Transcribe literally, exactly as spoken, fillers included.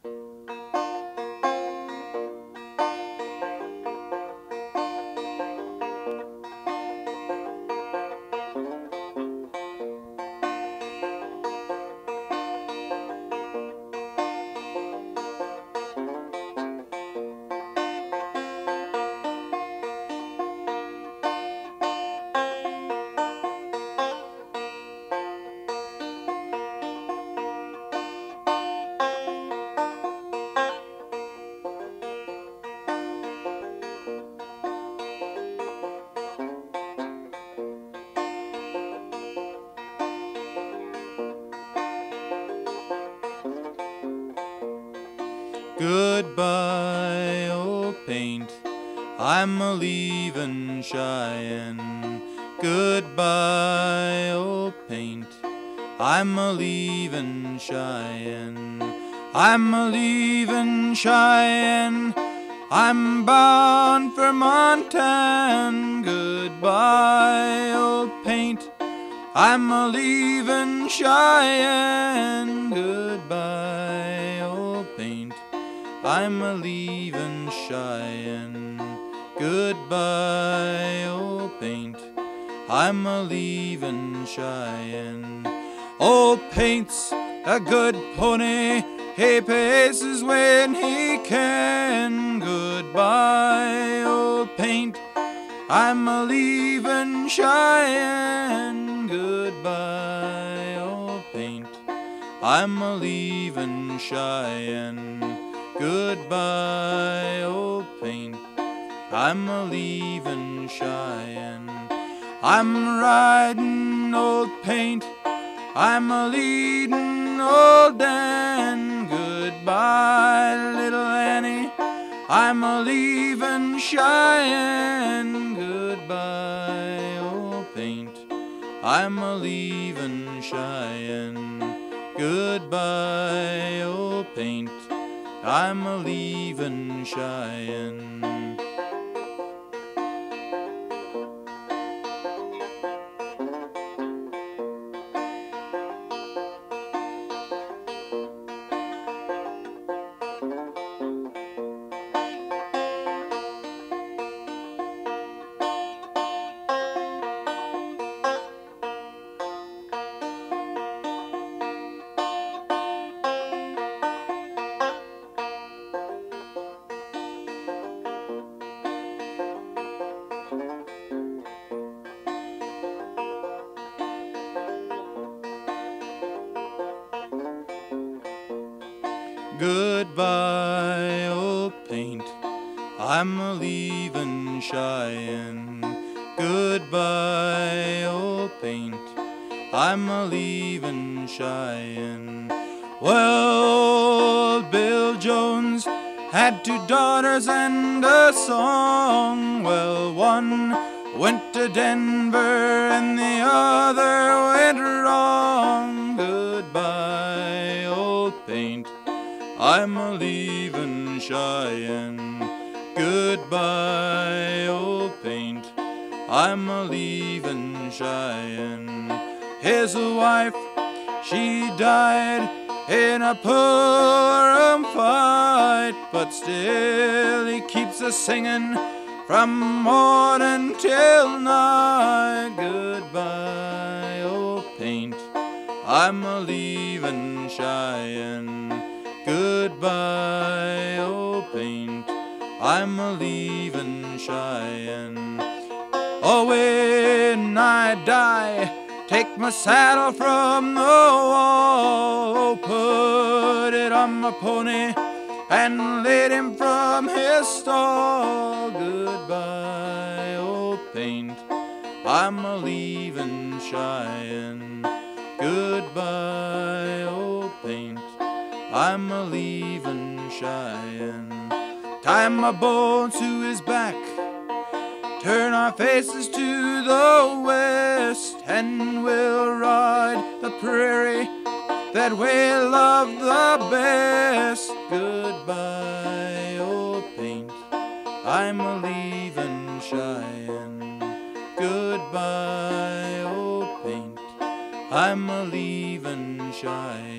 Goodbye, old paint, I'm a leavin' Cheyenne. Goodbye, old paint, I'm a leavin' Cheyenne. I'm a leavin' Cheyenne, I'm bound for Montana. Goodbye, old paint, I'm a leavin' Cheyenne. Goodbye, old paint, I'm a leavin' Cheyenne. Goodbye, old paint, I'm a leavin' Cheyenne. Old paint's a good pony, he paces when he can. Goodbye, old paint, I'm a leavin' Cheyenne. Goodbye, old paint, I'm a leavin' Cheyenne. Goodbye, old paint, I'm a leavin' Cheyenne. I'm riding old paint, I'm a leading old Dan. Goodbye, little Annie, I'm a leavin' Cheyenne. Goodbye, old paint, I'm a leavin' Cheyenne. Goodbye, old paint, I'm a leavin' Cheyenne. Goodbye, old paint, I'm a leavin' Cheyenne. Goodbye, old paint, I'm a leavin' Cheyenne. Well, old Bill Jones had two daughters and a song. Well, one went to Denver and the other went wrong. Goodbye, old paint, I'm a leavin' Cheyenne. Goodbye, old paint, I'm a leavin' Cheyenne. His wife, she died in a Purim fight, but still he keeps a singin' from morning till night. Goodbye, old paint, I'm a leavin' Cheyenne. Goodbye, old paint, I'm a leavin' Cheyenne. Oh, when I die, take my saddle from the wall, put it on my pony and lead him from his stall. Goodbye, old paint, I'm a leavin' Cheyenne. Goodbye, old paint, I'm a leavin' Cheyenne. Tie my bow to his back, turn our faces to the west, and we'll ride the prairie that we love the best. Goodbye, old paint, I'm a leavin' Cheyenne. Goodbye, old paint, I'm a leavin' Cheyenne.